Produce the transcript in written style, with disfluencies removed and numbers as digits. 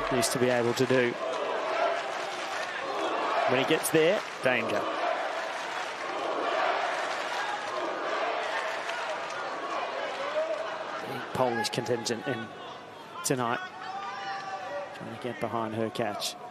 needs to be able to do. When he gets there, danger. The Polish contingent in tonight, trying to get behind Hurkacz.